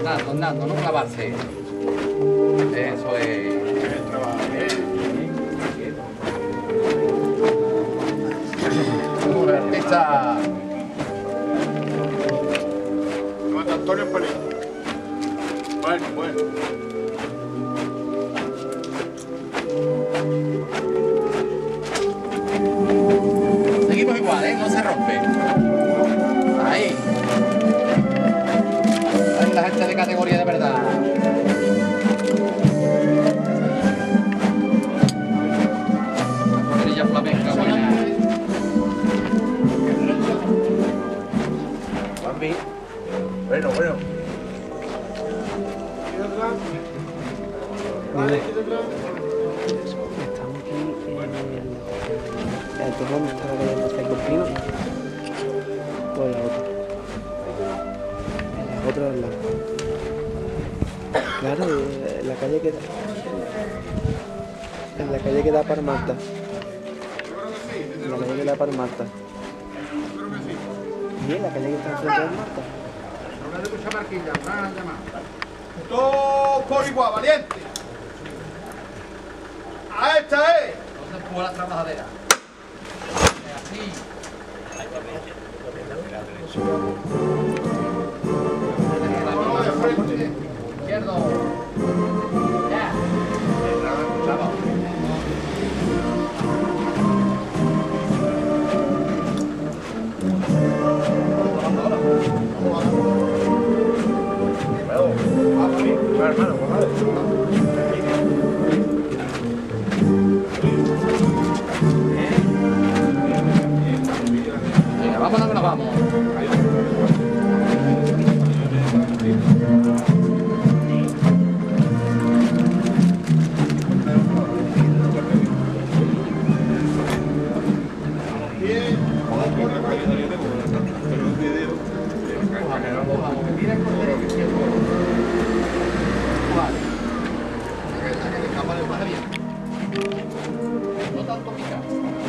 andando, no clavarse. Eso es. Artista. Antonio Pérez. Bueno. Seguimos igual, no se rompe. Ahí. Ahí la gente de categoría de verdad. La cuadrilla flamenca buena. Bueno. Estamos aquí en el turno donde está la calle de Cerco Primo. O en la otra. En la otra del lado. Claro, en la calle que da. En la calle que da para Marta. En la calle que da para Marta. Y en la calle que está enfrente de Marta. Una de mucha marquilla, una llamada. Todo por igual, valiente. ¡A esta es! ¿Dónde fue la trabajadera? Así. Izquierdo. Ya. Vamos. Venga, vámonos que nos vamos. No tanto picar.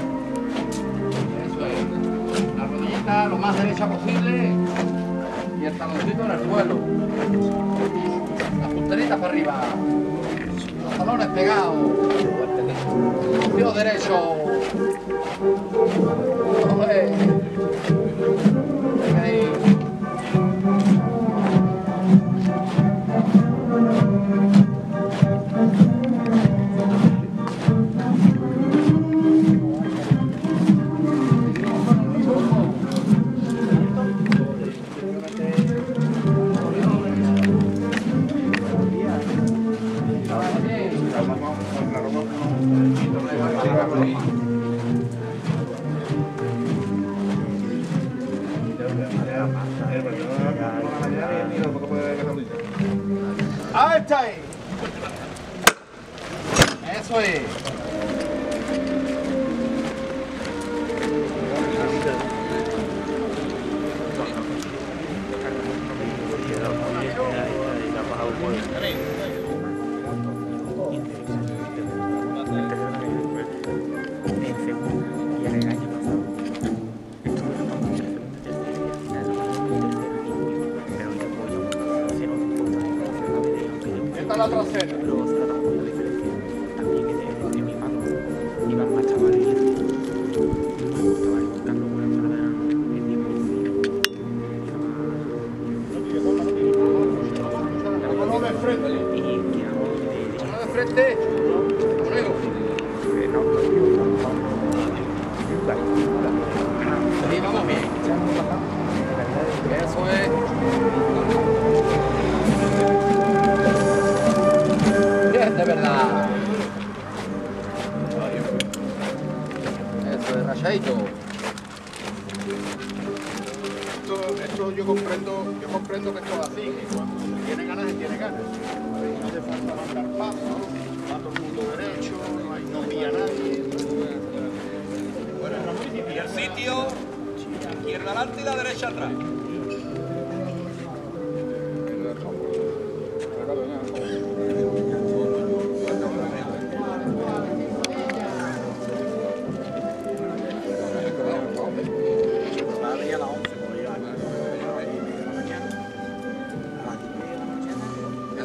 Eso es. La rodillita lo más derecha posible y el taloncito en el suelo. La punterita para arriba. Los talones pegados. Pío derecho. Venga ahí. ¡A esta es! Eso es. Esta es la trasera. Uno de frente. Uno de frente. Sí, vamos bien. Eso es. Bien, de verdad. Eso es rachadito. Esto yo comprendo que esto es así, que cuando se tiene ganas, se tiene ganas. No hace falta mandar paso, va todo el mundo derecho, no pilla a nadie. Bueno, Y el sitio, izquierda adelante y la derecha atrás.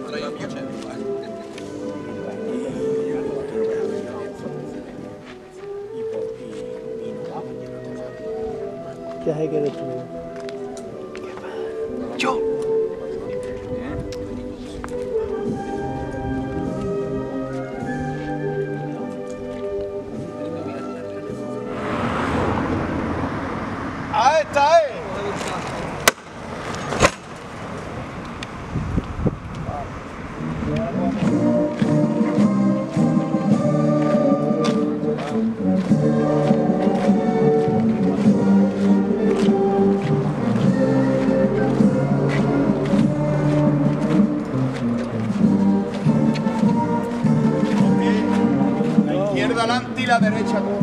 traído el coche. ¿Qué hace que eres tú? ¡Yo! ¡Ahí está! La izquierda adelante y la derecha atrás.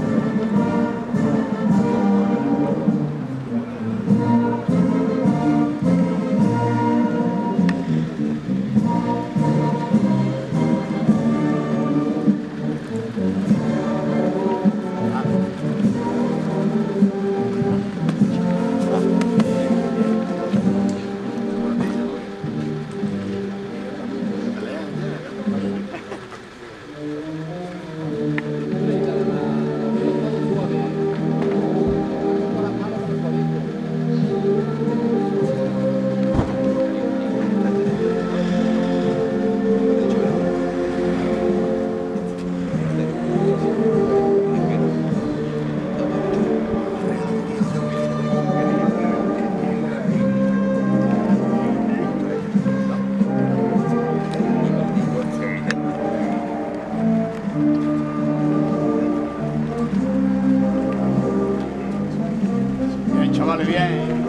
Bien, chavales, bien.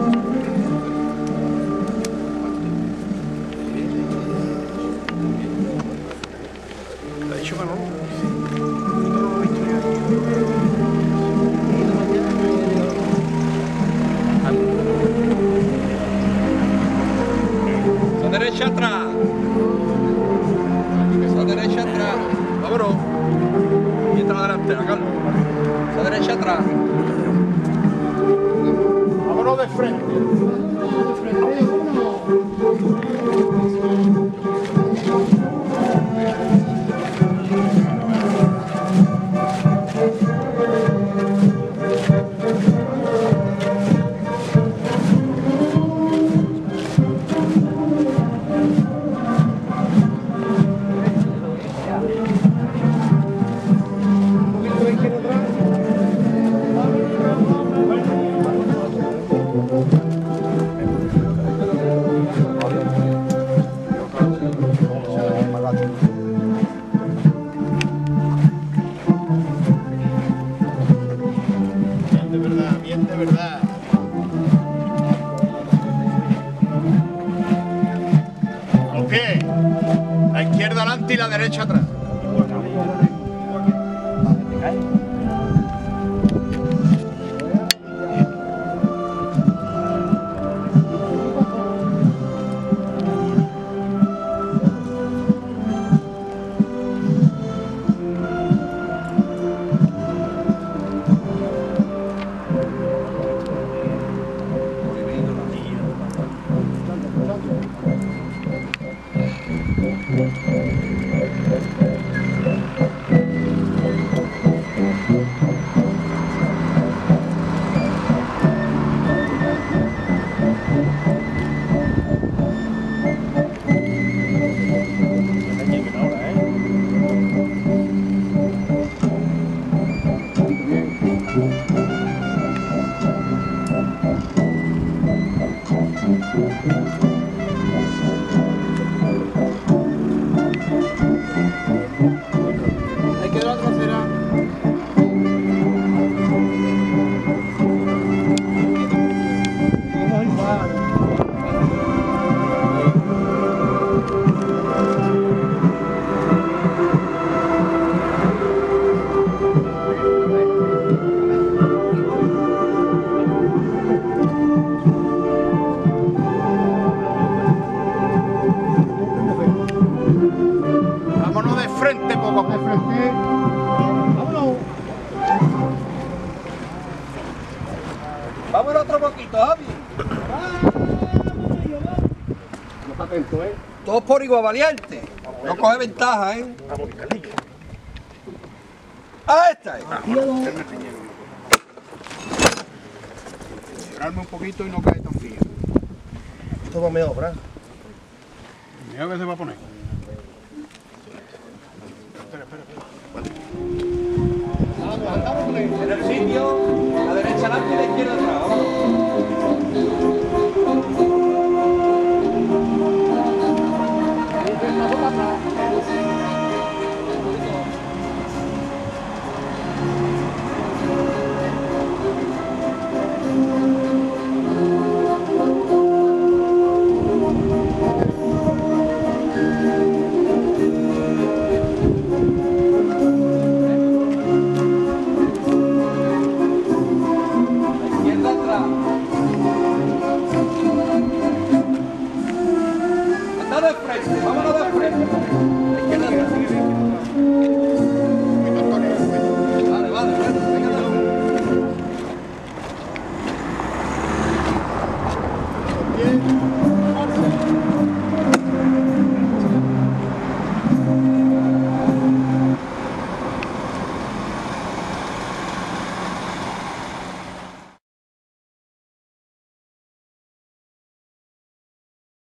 ¿Te ha dicho que no? A derecha atrás. A derecha atrás. Vámonos. Y entra a la delantera, Carlos. A derecha atrás. Vámonos de frente. Bien de verdad. A los pies. La izquierda adelante y la derecha atrás. Ahí quedó la trasera. Vamos igual. Vámonos de frente poco a poco. Vámonos. Vámonos otro poquito, Javi. Vamos atento, Todos por igual valiente. No coge ventaja, ¿eh? Vamos, Carlillo. ¡Ah, esta es! Cerrarme un poquito y no cae tan frío. Esto va mejor, ¿verdad? Mira que se va a poner. En el sitio, la derecha adelante y la izquierda atrás. Vámonos.